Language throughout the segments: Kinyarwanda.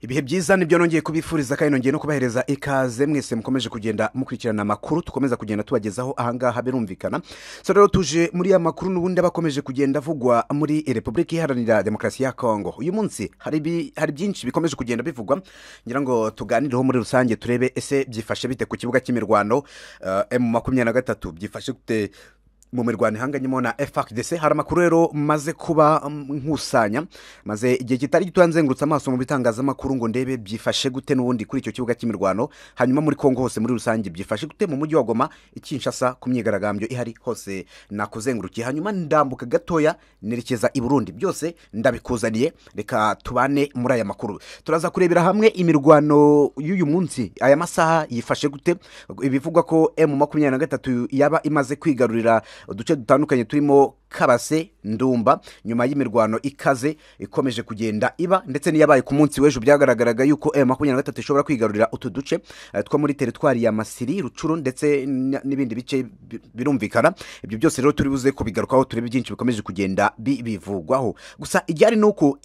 Ibihe byiza nibyo nongeye kubifuriza kandi nongeye no kubahereza ikaze mwese mukomeje kugenda mukurikirana amakuru tukomeza kugenda tubagezaho ahangaha birumvikana. So rero tuje muri ya makuru nubundi bakomeje kugenda vugwa muri Republika Iharanira Demokarasi ya Kongo. Uyu munsi hari byinshi bikomeje kugenda bivugwa, ngira ngo tuganireho muri rusange turebe ese byifashe bite ku kibuga cy'imirwano. M23 byifashe gute mu mirwano ihanganyemo na FARDC. Hari amakuru rero maze kuba nkusanya, maze igihe kitari gitwanzengurutse amaso mu bitangazamakuru ngo ndebe byifashe gute n'ubundi kuri icyo kibuga cy'imirwano. Hanyuma muri Kongo hose muri rusange byifashe gute, mu mujyi wa Goma, Kinshasa, ku myigaragambyo ihari hose nakuzengurukiye. Hanyuma ndambuka gatoya nerekeza i Burundi, byose ndabikuzaniye. Reka tubane muri aya makuru, turaza kurebera hamwe imirwano y'uyu munsi, aya masaha yifashe gute. Ibivugwa ko M23 yaba imaze kwigarurira uduce dutandukanye turimo Kabase, Ndumba, nyuma y'imirwano ikaze ikomeje kugenda iba, ndetse niyabaye ku munsi w'ejo byagaragaraga yuko M23 ishobora kwigarurira utu duce two muri teritwari ya Masiri, Rucuru ndetse n'ibindi bice birumvikana. Ibyo byose rero turi buze kubigarukaho, turebe byinshi bikomeje kugenda bivugwaho. Gusa ijyari nuko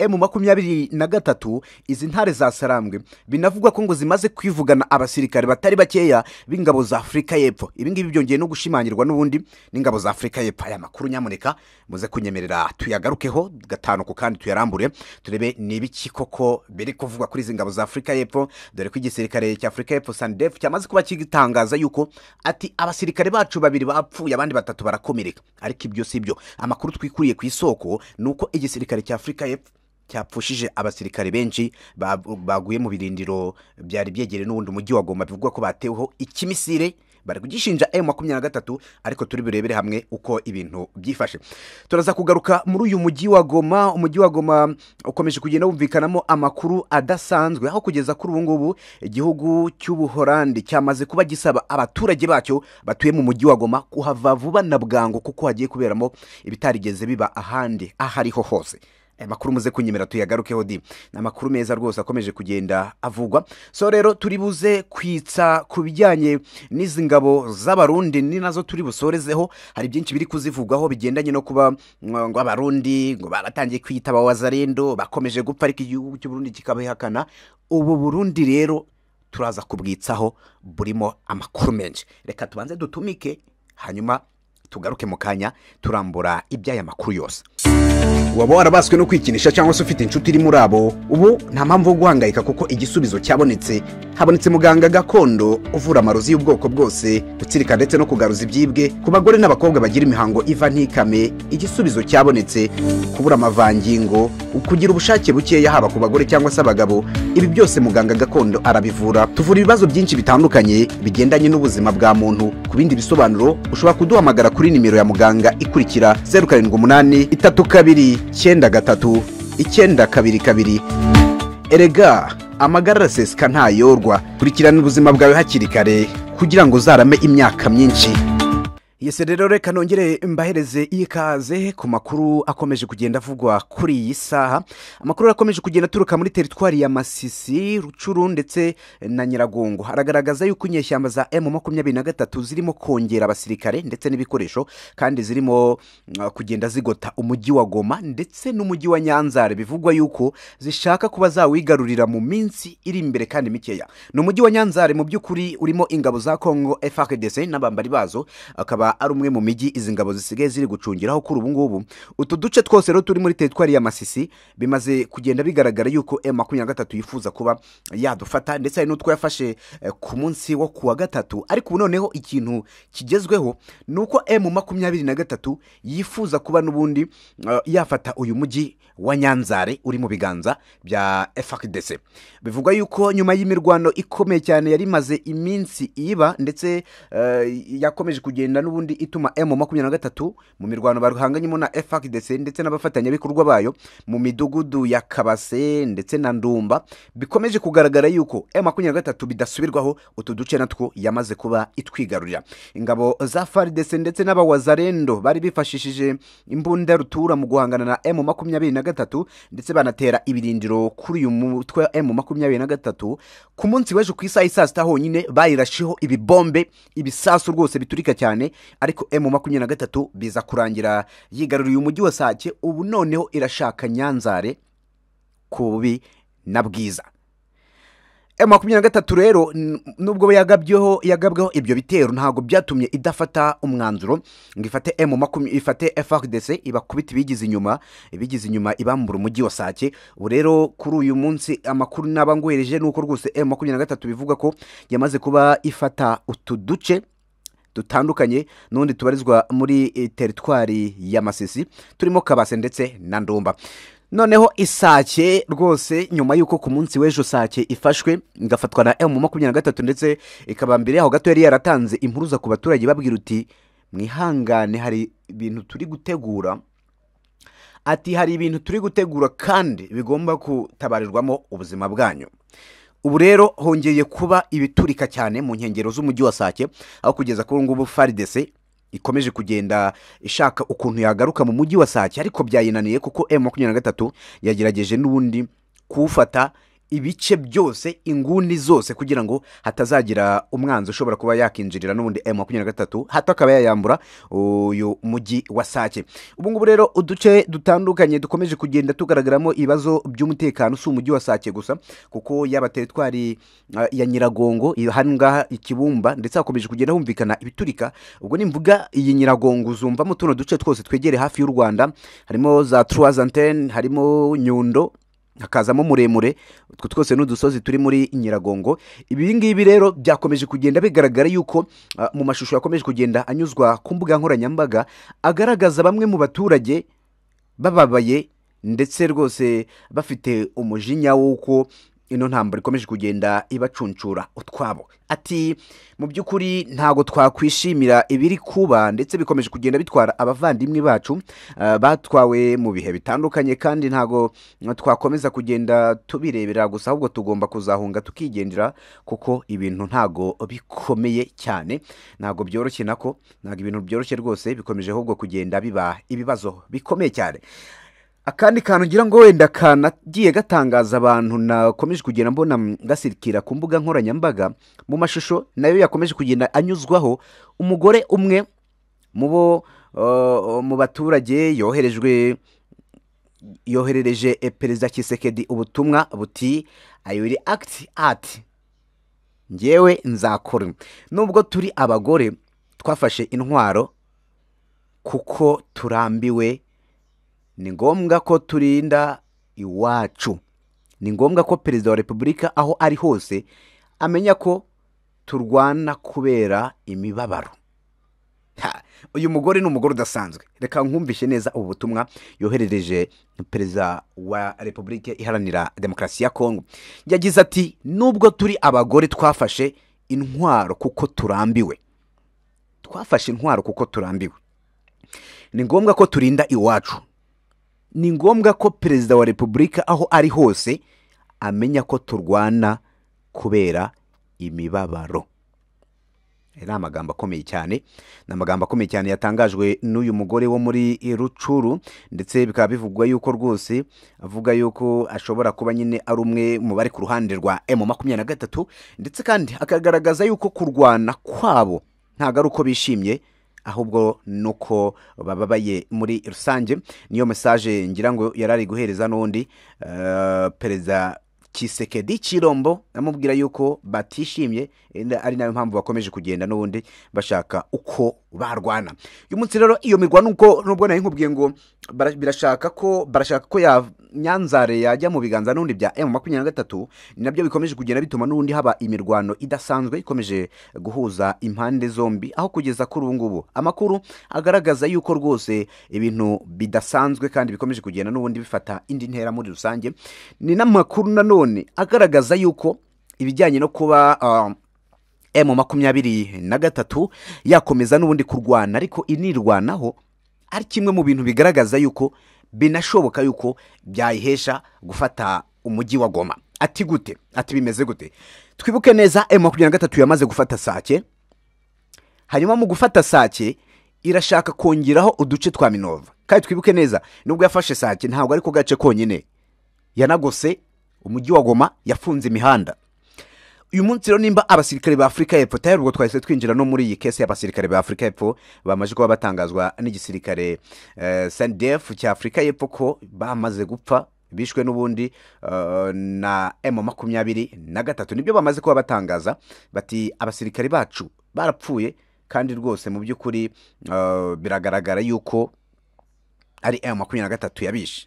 M23 izi ntare za Sarambwe binavugwa ko ngo zimaze kwivugana abasirikare batari bakeya b'ingabo za Afrika y'Epfo. Ibi ngibi byongeye no gushimangirwa n'ubundi n'ingabo za Afrika y'Epfo. Aya makuru nyamuneka muze kunyemerera tuyagarukeho gatanu ku kandi tuyarambure, turebe nibiki koko biri kuvugwa kuri izi ngabo za Afrika y'Epfo, dore ko igisirikare cya Afrika y'Epfo SANDF cyamaze kuba kigitangaza yuko ati abasirikare bacu babiri bapfuye abandi batatu barakomereka. Ariko ibyo sibyo, amakuru twikuriye ku isoko nuko igisirikare cya Afrika y'Epfo cyapfushije abasirikare benshi baguye mu birindiro byari byegereye n'ubundi umujyi wa Goma. Bivugwa ko bateweho ikimisire, bari kugishinja M23, ariko turi birebere hamwe uko ibintu byifashe. Turaza kugaruka muri uyu mujyi wa Goma. Umujyi wa Goma ukomeje kugenda wumvikanamo amakuru adasanzwe, aho kugeza kuri ubu ngubu igihugu cy'Ubuholandi cyamaze kuba gisaba abaturage bacyo batuye mu mujyi wa Goma kuhava vuba na bwangu, kuko hagiye kuberamo ibitarigeze biba ahandi ahariho hose. Makuru muze kunyemera tuyagarukeho di, amakuru meza rwose akomeje kugenda avugwa. So rero turi buze kwitsa kubijyanye n'izi ngabo z'abarundi, ni nazo turi busorezeho. Hari byinshi biri kuzivugwaho bigendanye no kuba ngo abarundi ngo baratangiye kwita abawazarendo bakomeje gupfa, ariko igihugu cy'Uburundi kikabihakana. Ubu Burundi rero turaza kubwitsaho, burimo amakuru menshi. Reka tubanze dutumike, hanyuma tugaruke mu kanya turambura iby'aya makuru yose. Waba warabaswe no kwikinisha cyangwa se ufite inshuti iri muri abo, ubu nta mpamvu yo guhangayika, kuko igisubizo cyabonetse. Habonetse muganga gakondo uvura amarozi y'ubwoko bwose, gutsirika ndetse no kugaruza ibyibwe ku bagore n'abakobwa bagira imihango iva ntikame. Igisubizo cyabonetse, kubura amavangingo, kugira ubushake bukeya haba ku bagore cyangwa se abagabo. Ibi byose muganga gakondo arabivura. Tuvura ibibazo byinshi bitandukanye bigendanye n'ubuzima bwa muntu. Ku bindi bisobanuro ushobora kuduhamagara kuri nimero ya muganga ikurikira 0788939222. Erega amagara araseseka ntayorwa. Kurikirana ubuzima bwawe hakiri kare kugira ngo uzarame imyaka myinshi. Yese rero reka nongere mbahereze ikaze ku makuru akomeje kugenda avugwa kuri iyi saha. Amakuru akomeje kugenda turuka muri teritwari ya Masisi, Rucuru ndetse na Nyiragongo. Haragaragaza yuko inyeshyamba za M23 zirimo kongera abasirikare ndetse n'ibikoresho, kandi zirimo kugenda zigota umujyi wa Goma ndetse n'umujyi wa Nyanzare. Bivugwa yuko zishaka kuba zawigarurira mu minsi iri imbere kandi mikeya. No mujyi wa Nyanzare mu by'ukuri urimo ingabo za Kongo FARDC n'abambari bazo, akaba ari umwe mu mijyi izi ngabo zisigaye ziri gucungiraho kuri ubu ngubu. Utu duce twose rero turi muri teritwari ya Masisi bimaze kugenda bigaragara yuko M23 yifuza kuba yadufata, ndetse hari n'utwo yafashe ku munsi wo kuwa gatatu. Ariko ubu noneho ikintu kigezweho nuko M23 yifuza kuba n'ubundi yafata uyu mujyi wa Nyanzare uri mu biganza bya FARDC. Bivugwa yuko nyuma y'imirwano ikomeye cyane yari maze iminsi iba, ndetse yakomeje kugenda n'ubundi ituma M23 mu mirwano baruhanganyemo na FARDC ndetse n'abafatanyabikorwa bayo mu midugudu ya Kabase ndetse na Ndumba, bikomeje kugaragara yuko M23 bidasubirwaho utu duce natwo yamaze kuba itwigarurira. Ingabo za FARDC ndetse n'abawazarendo bari bifashishije imbunda rutura mu guhangana na M23, ndetse banatera ibirindiro kuri uyu mutwe M23. Ku munsi w'ejo ku isaha saa sita honyine bayirashiho ibibombe, ibisasu rwose biturika cyane, ariko M23 biza kurangira yigaruriye umujyi wa Sake. Ubu noneho irashaka Nyanzare kubi na Bwiza. M23 rero nubwo yagabweho ibyo bitero ntago byatumye idafata umwanzuro ngo ifate ifate FARDC ibakubita ibigize inyuma ibambura umujyi wa Sake. Ubu rero kuri uyu munsi amakuru nabangwereje nuko rwose M23 bivuga ko yamaze kuba ifata utuduce dutandukanye n'undi tubarizwa muri teritwari ya Masisi turimo Kabase ndetse na Ndumba. Noneho Isake rwose nyuma yuko ku munsi w'ejo Sake ifashwe ngafatwa na M23 ndetse ikaba mbere yaho gato yari yaratanze impuruza ku baturage babwira uti mwihangane hari ibintu turi gutegura, ati hari ibintu turi gutegura kandi bigomba kutabarirwamo ubuzima bwanyu. Ubu rero hongeye kuba ibiturika cyane mu nkengero z'umujyi wa Sake, aho kugeza kuri ngubu FARDC ikomeje kugenda ishaka ukuntu yagaruka mu mujyi wa Sake, ariko byayinaniye kuko M23 yagerageje n'ubundi kuwufata ibice byose, inguni zose, kugira ngo hatazagira umwanzi ushobora kuba yakinjirira n'ubundi M23 hato akaba yayambura uyu mujyi wa Sake. Ubu ngubu rero uduce dutandukanye dukomeje kugenda tugaragaramo ibibazo by'umutekano, si umujyi wa Sake gusa kuko yaba teritwari ya Nyiragongo hangaha Ikibumba ndetse hakomeje kugenda humvikana ibiturika. Ubwo nimvuga iyi Nyiragongo uzumva mu tuno duce twose twegere hafi y'u Rwanda, harimo za Troazantene, harimo Nyundo, hakazamo Muremure, utwo twose n'udusozi turi muri Nyiragongo. Ibi ngibi rero byakomeje kugenda bigaragara yuko mu mashusho yakomeje kugenda anyuzwa ku mbuga nkoranyambaga agaragaza bamwe mu baturage bababaye ndetse rwose bafite umujinya w'uko ino ntambara ikomeje kugenda ibacuncura utwabo. Ati mu by'ukuri ntago twakwishimira ibiri kuba, ndetse bikomeje kugenda bitwara abavandimwe bacu batwawe mu bihe bitandukanye, kandi ntago twakomeza kugenda tubirebera gusa, ahubwo tugomba kuzahunga tukigendera kuko ibintu ntago bikomeye cyane, ntago byoroshye, ntago ibintu byoroshye rwose, bikomeje ahubwo kugenda biba ibibazo bikomeye cyane. Akandi kantu ngira ngo wenda kanagiye gatangaza abantu nakomeje kugenda mbona gasirikira ku mbuga nkoranyambaga mu mashusho nayo yakomeje kugenda anyuzwaho, umugore umwe mu baturage yoherereje Perezida Tshisekedi ubutumwa buti I will act at, ngewe nzakora. Nubwo turi abagore twafashe intwaro kuko turambiwe, ni ngombwa ko turinda iwacu, ni ngombwa ko Perezida wa Repubulika aho ari hose amenya ko turwana kubera imibabaro. Uyu mugore ni umugore udasanzwe. Reka nkumvishe neza ubu butumwa yoherereje Perezida wa Repubulika Iharanira Demokarasi ya Kongo. Yagize ati nubwo turi abagore twafashe intwaro kuko turambiwe, twafashe intwaro kuko turambiwe, ni ngombwa ko turinda iwacu, ni ngombwa ko Perezida wa Repubulika aho ari hose amenya ko turwana kubera imibabaro. Ni amagambo akomeye cyane, ni amagambo akomeye cyane yatangajwe n'uyu mugore wo muri Rucuru, ndetse bikaba bivugwa yuko rwose avuga yuko ashobora kuba nyine ari umwe mu bari ku ruhande rwa M23, ndetse kandi akagaragaza yuko kurwana kwabo ntago ari uko bishimye, ahubwo nuko bababaye muri rusange. Niyo message ngira ngo yarari guhereza n'undi Perezida Tshisekedi Chilombo, amubwira yuko batishimye, ari nayo mpamvu bakomeje kugenda n'ubundi bashaka uko barwana. Uyu munsi rero iyo migwano uko nubwo nayo nkubwiye ngo barashaka ko ya Nyanzare yajya mu biganza n'undi bya M23, nabyo bikomeje kugenda bituma n'undi haba imirwano idasanzwe ikomeje guhuza impande zombi, aho kugeza kuri ubu ngubu amakuru agaragaza yuko rwose ibintu bidasanzwe kandi bikomeje kugenda n'ubundi bifata indi ntera muri rusange. Ni n'amakuru nanone agaragaza yuko ibijyanye no kuba M23 yakomeza n'ubundi kurwana, ariko inirwanaho ari kimwe mu bintu bigaragaza yuko binashoboka yuko byayihesha gufata umujyi wa Goma. Ati gute? Ati bimeze gute? Twibuke neza M23 yamaze gufata Sake, hanyuma mu gufata Sake irashaka kongeraho uduce twa Minova. Kandi twibuke neza nubwo yafashe Sake ntabwo ari ko gace konyine, yanagose umujyi wa Goma, yafunze imihanda. Uyu munsi rero nimba abasirikare ba Afrika y'Epfo, tayari ubwo twahise twinjira no muri iyi kese y'abasirikare ba Afrika y'Epfo bamaje kuba batangazwa n'igisirikare SNDF cya Afrika y'Epfo ko bamaze gupfa bishwe n'ubundi na M23 nibyo bamaze kuba batangaza bati abasirikari bacu barapfuye kandi rwose mu by'ukuri biragaragara yuko ari M23 yabishe.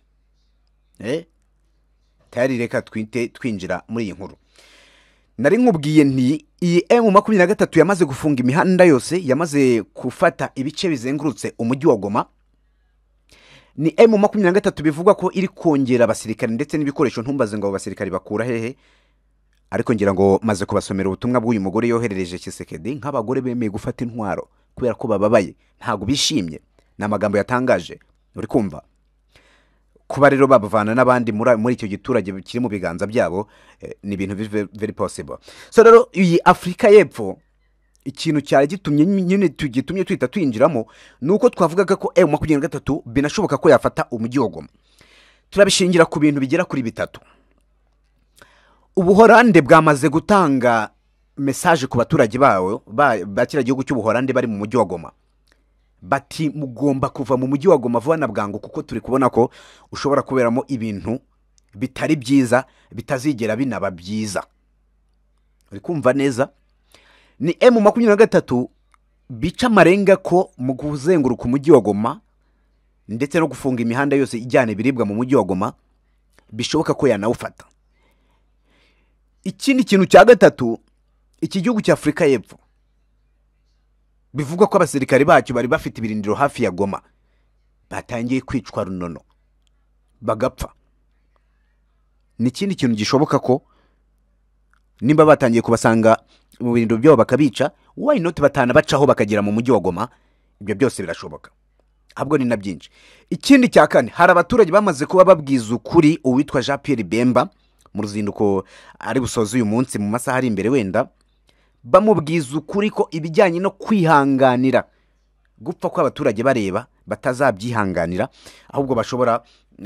Tayari reka twinjira muri iyi nkuru. Nari nkubwiye nti iyi M23 yamaze gufunga imihanda yose, yamaze gufata ibice bizengurutse umujyi wa Goma. Ni M23 bivugwa ko iri kongera abasirikare ndetse n'ibikoresho, ntumbaze ngo abasirikare bakura hehe, ariko ngira ngo maze kubasomera ubutumwa bw'uyu mugore yoherereje Kisekedi nk'abagore bemeye gufata intwaro kubera ko bababaye, ntago bishimye. N'amagambo yatangaje, uri kumva kuba rero babavana n'abandi muri icyo giturage kiri mu biganza byabo, ni ibintu very possible. So rero iyi Afrika y'Epfo ikintu cyari gitumye nyine tugitumye twita twinjiramo nuko twavugaga ko M23 binashoboka ko yafata umujyi wa Goma. Turabishingira ku bintu bigera kuri bitatu. Ubuholande bwamaze gutanga message ku baturage bawo bakira gihugu cy'Ubuholande bari mu mujyi wa Goma, bati mugomba kuva mu mujyi wa Goma vuba na bwangu kuko turi kubona ko ushobora kuberamo ibintu bitari byiza, bitazigera binaba byiza. Uri kumva neza? Ni M23 bica marenga ko mu kuzenguruka umujyi wa Goma ndetse no gufunga imihanda yose ijyana ibiribwa mu mujyi wa Goma, bishoboka ko yanawufata. Ikindi kintu cya gatatu, iki gihugu cya Afrika y'Epfo bivugwa ko abasirikari bacyo bari bafite ibirindiro hafi ya Goma batangiye kwicwa runono bagapfa. Ni ikindi kintu gishoboka ko nimba batangiye kubasanga mu birindiro byabo bakabica, why not batana bacaho bakagera mu mujyi wa Goma? Ibyo byose birashoboka, ahubwo ni na byinshi. Ikindi cya kane, hari abaturage bamaze kuba babwiza ukuri uwitwa Jean Pierre Bemba mu ruzinduko ari busoze uyu munsi mu masaha ari imbere wenda, bamubwiza ukuri ko ibijyanye no kwihanganira gupfa ko abaturage bareba batazabyihanganira, ahubwo bashobora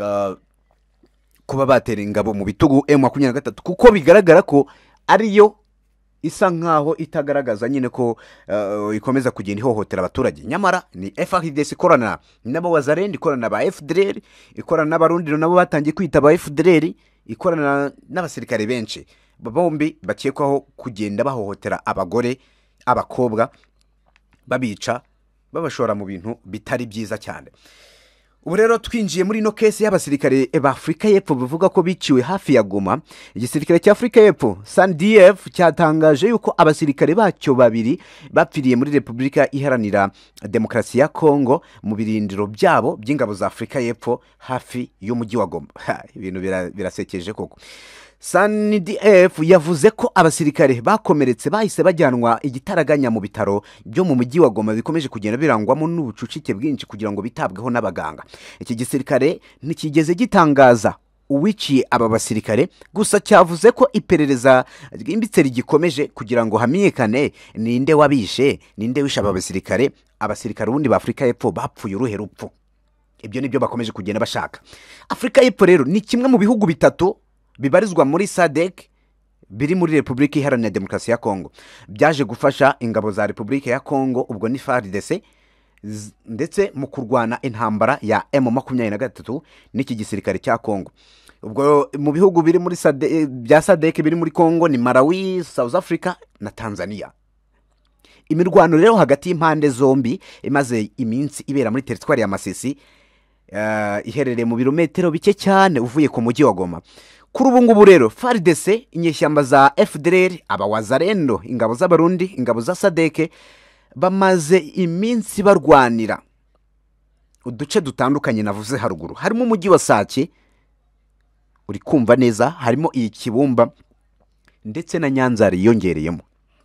kuba batera ingabo mu bitugu M23 kuko bigaragara ko ariyo isa nkaho itagaragaza nyine ko ikomeza kugenda ihohotera abaturage. Nyamara ni FARDC ikorana nabo wazarenda, ikorana ba FDLR, ikorana n'abarundi nabo batangiye kwita ba FDLR, ikorana n'abasirikare benshi, bombi bakekwaho kugenda bahohotera abagore, abakobwa, babica, babashora mu bintu bitari byiza cyane. Ubu rero twinjiye muri no case y'abasirikare ba Afrika y'Epfo bivuga ko biciwe hafi ya Goma. Igisirikare cya Afrika y'Epfo SANDF cyatangaje yuko abasirikare bacyo babiri bapfiriye muri Repubulika Iharanira Demokarasi ya Kongo mu birindiro byabo by'ingabo za Afrika y'Epfo hafi y'umujyi wa Goma. Ibintu birasekeje koko. SANDF yavuze ko abasirikare bakomeretse bahise bajyanwa igitaraganya mu bitaro byo mu mujyi wa Goma bikomeje kugenda birangwamo n'ubucucike bwinshi kugira ngo bitabweho n'abaganga. Iki gisirikare ntikigeze gitangaza uwiciye aba basirikare, gusa cyavuze ko iperereza ryimbitse rigikomeje kugira ngo hamenyekane ninde wabishe, ninde wishe aba basirikare. Abasirikare ubundi ba Afrika y'Epfo bapfuye uruhe rupfu? Ibyo nibyo bakomeje kugenda bashaka. Afrika y'Epfo rero ni kimwe mu bihugu bitatu bibarizwa muri SADC biri muri Repubulika Iharanira Demokarasi ya Kongo, byaje gufasha ingabo za Repubulika ya Kongo, ubwo ni FARDC, ndetse mu kurwana intambara ya M23 n'iki gisirikare cya Kongo. Ubwo mu bihugu biri muri bya SADC biri muri Kongo ni Malawi, South Africa na Tanzania. Imirwano rero hagati y'impande zombi imaze iminsi ibera muri teritwari ya Masisi, iherereye mu birometero bike cyane uvuye ku mujyi wa Goma. Kuri ubu ngubu rero FARDC, inyeshyamba za FDLR, abawazarendo, ingabo z'abarundi, ingabo za SADC bamaze iminsi barwanira uduce dutandukanye navuze haruguru. Harimo umujyi wa Sake, uri kumva neza, harimo iyi Kibumba ndetse na Nyanzari yongereyemo.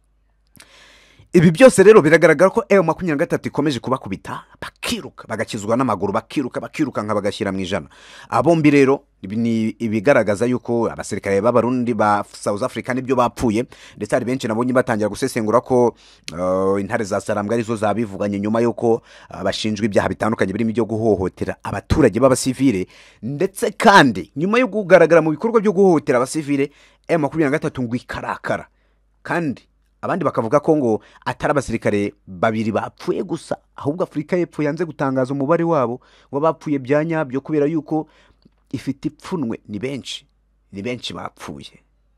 Ibi byose rero biragaragara ko M23 ikomeje kubakubita, bakiruka bagakizwa n'amaguru, bakiruka nka bagashyira mu ijana. Abombi rero ni ibigaragaza yuko abasirikare b'abarundi ba South Africa nibyo bapfuye, ndetse hari benshi nabonye batangira gusesengura ko intare za Sarambwe arizo zabivuganye nyuma yuko bashinjwe ibyaha bitandukanye birimo byo guhohotera abaturage b'abasivile, ndetse kandi nyuma yo kugaragara mu bikorwa byo guhohotera abasivile M23 ngo ikarakara, kandi abandi bakavuga ko ngo atari abasirikare babiri bapfuye gusa, ahubwo Afrika y'Epfo yanze gutangaza umubare wabo ngo bapfuye byanyabyo kubera yuko ifite ipfunwe, ni benshi bapfuye.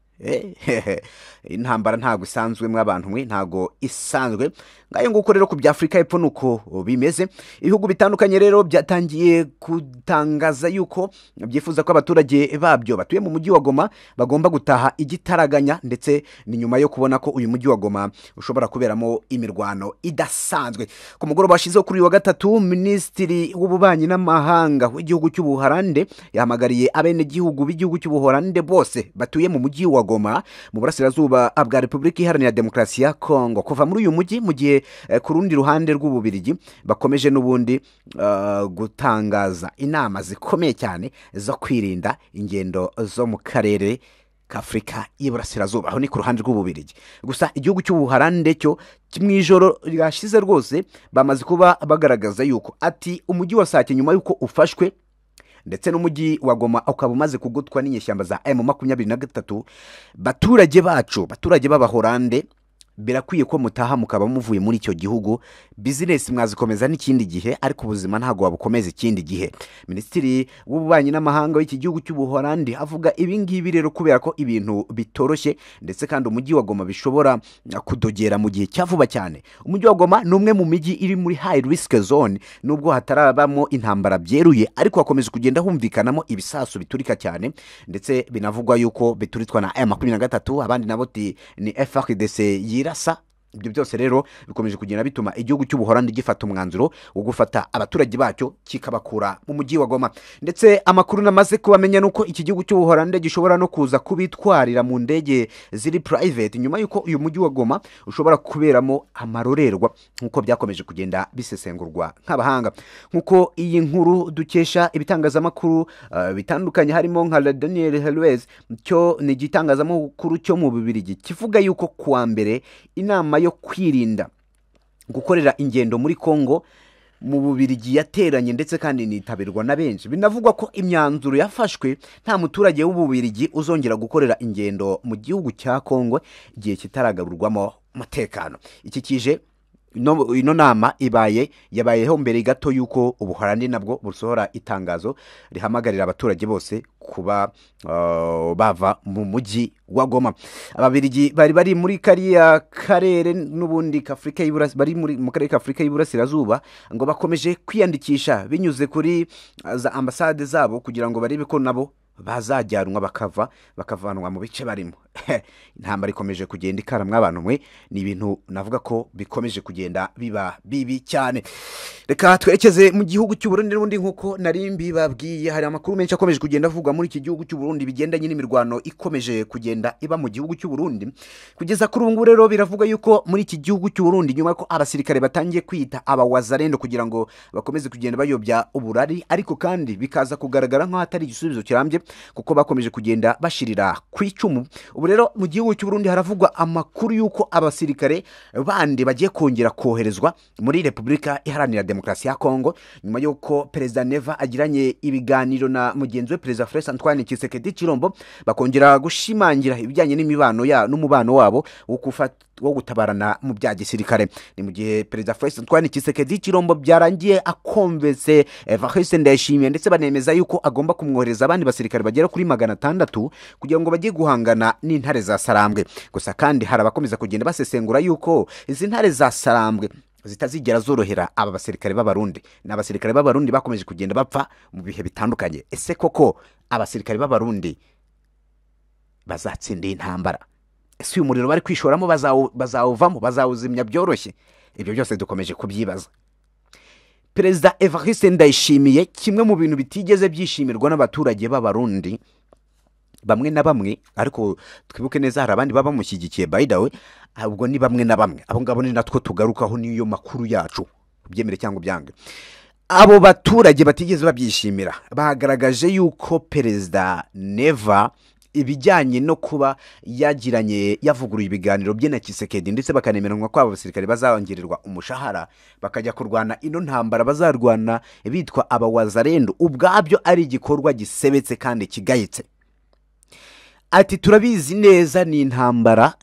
Intambara ntabwo isanzwe mw'abantu mwe, ntabwo isanzwe. Ngayo nguko rero ku bya Afrika y'Epfo nuko bimeze. Ibihugu bitandukanye rero byatangiye kutangaza yuko byifuza ko abaturage babyo batuye mu mujyi wa Goma bagomba gutaha igitaraganya, ndetse ni nyuma yo kubona ko uyu mujyi wa Goma ushobora kuberamo imirwano idasanzwe. Ku mugoroba washizeho kuri uyu wa gatatu, Minisitiri w'Ububanyi n'Amahanga w'igihugu cy'Ubuholande yahamagariye abenegihugu b'igihugu cy'Ubuholande bose batuye mu mujyi wa Goma mu burasirazuba bwa Repubulika Iharanira Demokarasi ya Kongo kuva muri uyu mujyi, mu gihe ku rundi ruhande rw'Ububirigi bakomeje n'ubundi gutangaza inama zikomeye cyane zo kwirinda ingendo zo mu karere k'Afurika y'Iburasirazuba. Aho ni ku ruhande rw'Ububirigi. Gusa igihugu cy'Ubuholande cyo mu ijoro ryashize rwose bamaze kuba bagaragaza yuko ati umujyi wa Sake nyuma yuko ufashwe, ndetse n'umujyi wa Goma ukaba umaze kugutwa n'inyeshyamba za M23, baturage b'Abaholande birakwiye ko mutaha mukaba muvuye muri icyo gihugu. Business mwazikomeza n'ikindi gihe, ariko ubuzima ntago wabukomeza ikindi gihe. Minisitiri w'Ububanyi n'Amahanga w'iki gihugu cy'Ubuholandi avuga ibi ngibi rero kubera ko ibintu bitoroshye, ndetse kandi umujyi wa Goma bishobora kudogera mu gihe cyavuba cyane. Umujyi wa Goma ni umwe mu mijyi iri muri high risk zone, nubwo hatarabamo intambara byeruye, ariko hakomeje kugenda humvikanamo ibisasu biturika cyane, ndetse binavugwa yuko bituritwa na M23, abandi nabo ni FARDC yirasa. Ibyo byose rero bikomeje kugenda bituma igihugu cy'Ubuholandi gifata umwanzuro wo gufata abaturage bacyo kikabakura mu mujyi wa Goma. Ndetse amakuru namaze kubamenya nuko iki gihugu cy'Ubuholandi gishobora no kuza kubitwarira mu ndege ziri private, nyuma yuko uyu mujyi wa Goma ushobora kuberamo amarorerwa, nkuko byakomeje kugenda bisesengurwa nk'abahanga. Nkuko iyi nkuru dukesha ibitangazamakuru bitandukanye harimo nka Daniel Helwez, cyo ni igitangazamakuru cyo mu Ububirigi, kivuga yuko kuwa mbere inama yo kwirinda gukorera ingendo muri Kongo mu Ububirigi yateranye, ndetse kandi nitabirwa na benshi. Binavugwa ko imyanzuro yafashwe nta muturage w'Ububirigi uzongera gukorera ingendo mu gihugu cya Kongo igihe kitaragaburwamo umutekano. Iki kije ino nama yabayeho mbere gato yuko Ubuholandi nabwo busohora itangazo rihamagarira abaturage bose kuba bava mu mujyi wa Goma. Ababirigi bari muri kariya karere n'ubundi k'Afurika mu karere k'Afurika y'Iburasirazuba, ngo bakomeje kwiyandikisha binyuze kuri za ambasade zabo kugira ngo barebe ko nabo bazajyanwa bakavanwa mu bice barimo. Intambara ikomeje kugenda ikaramwa abantu mwe, ni ibintu navuga ko bikomeje kugenda biba bibi cyane. Reka twerekeze mu gihugu cy'Uburundi n'ubundi, nkuko narimbi babwiye hari amakuru menshi akomeje kugenda avugwa muri iki gihugu cy'Uburundi bigendanye n'imirwano ikomeje kugenda iba mu gihugu cy'Uburundi. Kugeza kuri ubu rero biravuga yuko muri iki gihugu cy'Uburundi nyuma ko abasirikare batangiye kwita abawazarendo kugira ngo bakomeze kugenda bayobya uburari, ariko kandi bikaza kugaragara nk'aho atari igisubizo kirambye, kuko bakomeje kugenda bashirira ku icumu. Ubu rero mu gihugu cy'Uburundi haravugwa amakuru yuko abasirikare bandi bagiye kongera koherezwa muri Repubulika Iharanira Demokarasi ya Kongo, nyuma yuko Perezida Neva agiranye ibiganiro na mugenzi we Perezida Felix Antoine Tshisekedi Tshilombo, bakongera gushimangira ibijyanye n'umubano wabo wo gutabarana mu bya gisirikare. Ni mu gihe Perezida Felix Antoine Tshisekedi Tshilombo byarangiye akonvese Evariste Ndayishimiye, ndetse banemeza yuko agomba kumwohereza abandi basirikare bagera kuri 600 kugira ngo bajye guhangana n'intare za Sarambwe. Gusa kandi hari abakomeza kugenda basesengura yuko izi ntare za Sarambwe zitazigera zorohera aba basirikare b'Abarundi. N'abasirikare b'Abarundi bakomeje kugenda bapfa mu bihe bitandukanye. Ese koko abasirikare b'Abarundi bazatsinda intambara? Ese uyu muriro bari kwishoramo bazawuvamo, bazawuzimya byoroshye? Ibyo byose dukomeje kubyibaza. Perezida Evariste Ndayishimiye, kimwe mu bintu bitigeze byishimirwa n'abaturage b'Abarundi bamwe na bamwe, ariko twibuke neza hari abandi baba bamushyigikiye by the way, ahubwo ni bamwe na bamwe, abo ngabo ni natwo tugarukaho niyo makuru yacu, byemere cyangwa byange. Abo baturage batigeze babyishimira bagaragaje yuko Perezida Neva ibijyanye no kuba yavuguruye ibiganiro bye na Tshisekedi, ndetse bakanemeranywa ko abasirikare bazongererwa umushahara bakajya kurwana ino ntambara bazarwana bitwa abawazarendo, ubwabyo ari igikorwa gisebetse kandi kigayitse. Ati turabizi neza ni intambara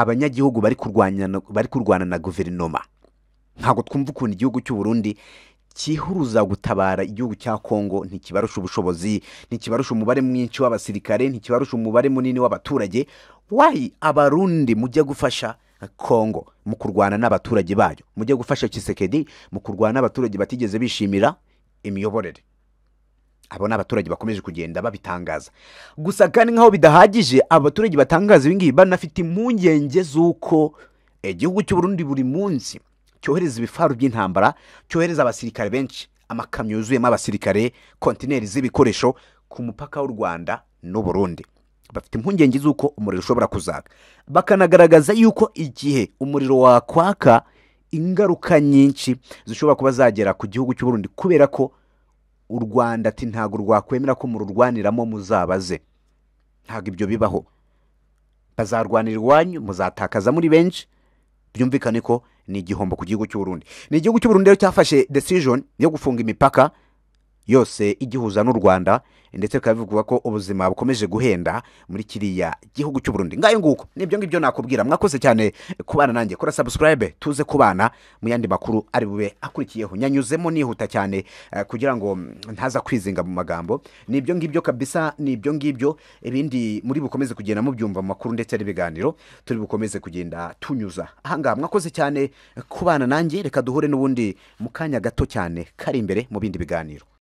abanyagihugu bari kurwana na guverinoma, ntabwo twumva ukuntu igihugu cy'Uburundi cyihuruza gutabara igihugu cya Kongo ntikibarusha ubushobozi, ntikibarusha umubare mwinshi w'abasirikare, ntikibarusha umubare munini w'abaturage. Wayi abarundi mujye gufasha Kongo mu kurwana n'abaturage bayo, mujye gufasha Tshisekedi mu kurwana n'abaturage batigeze bishimira imiyoborere. Abo n'abaturage bakomeje kugenda babitangaza. Gusa kandi nkaho bidahagije, abaturage batangaza ibingibi banafite impungenge z'uko igihugu cy'Uburundi buri munsi cyohereza ibifaru by'intambara, cyohereza abasirikare benshi, amakamyo yuzuyemo abasirikare, kontineri z'ibikoresho ku mupaka w'u Rwanda n'Uburundi. Bafite impungenge z'uko umuriro ushobora kuzaga, bakanagaragaza yuko igihe umuriro wakwaka ingaruka nyinshi zishobora kuba zagera ku gihugu cy'Uburundi, kubera ko u Rwanda ati ntago rwakwemera ko mururwaniramo muzabaze. Ntago ibyo bibaho, bazarwanira iwanyu muzatakaza muri benshi. Byumvikane ko ni igihombo ku gihugu cy'Uburundi. Ni igihugu cy'Uburundi rero cyafashe decision yo gufunga imipaka yose igihuza n'u Rwanda, ndetse kabivuga ko ubuzima bukomeje guhenda muri kiriya gihugu cy'Uburundi. Ngayo nguko nibyo ngibyo nakubwira. Mwakoze cyane kubana nanjye, kora subscribe tuze kubana mu yandi makuru ari bube akurikiyeho. Nyanyuzemo nihuta cyane kugira ngo ntaza kwizinga mu magambo. Nibyo ngibyo kabisa, nibyo ngibyo. Ibindi muri bukomeze kugenda mu byumva mu makuru ndetse n'ibiganiro turi bukomeze kugenda tunyuza ahangaha. Mwakoze cyane kubana nanjye, reka duhure n'ubundi mu kanya gato cyane kari imbere mu bindi biganiro.